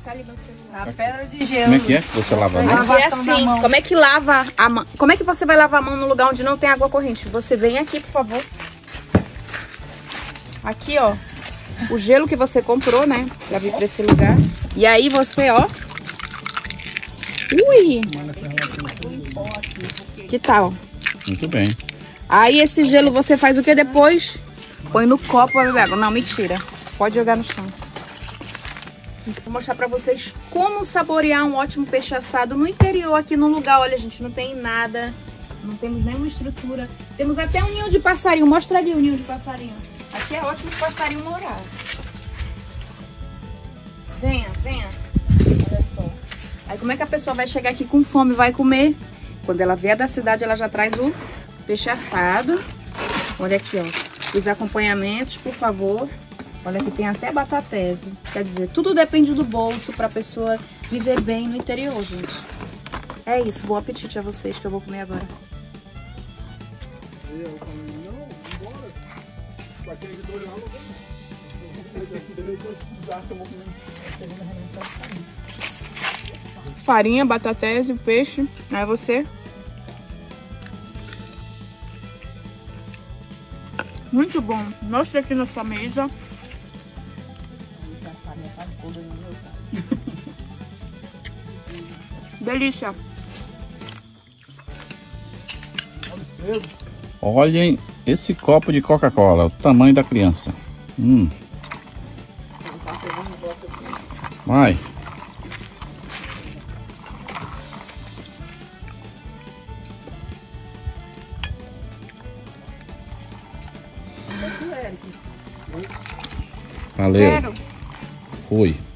Tá ligando o celular. A pedra de gelo. Como é que você lava a mão? Aqui é assim, como é que lava a mão? Como é que você vai lavar a mão no lugar onde não tem água corrente? Você vem aqui, por favor. Aqui, ó. O gelo que você comprou, né? Pra vir pra esse lugar. E aí você, ó. Ui! Que tal? Muito bem. Aí esse gelo você faz o que depois? Põe no copo pra beber água. Não, mentira. Pode jogar no chão. Vou mostrar pra vocês como saborear um ótimo peixe assado no interior, aqui no lugar. Olha, gente, não tem nada. Não temos nenhuma estrutura. Temos até um ninho de passarinho. Mostra ali o ninho de passarinho. Aqui é ótimo o passarinho morar. Venha, venha. Olha só. Aí como é que a pessoa vai chegar aqui com fome e vai comer? Quando ela vier da cidade, ela já traz o peixe assado. Olha aqui, ó. Os acompanhamentos, por favor. Olha que tem até batatese. Quer dizer, tudo depende do bolso pra pessoa viver bem no interior, gente. É isso. Bom apetite a vocês que eu vou comer agora. Farinha, batatese, peixe. Aí você. Muito bom. Mostra aqui na sua mesa. Delícia. Olhem esse copo de Coca-Cola, o tamanho da criança. Vai. Valeu. Quero. Fui.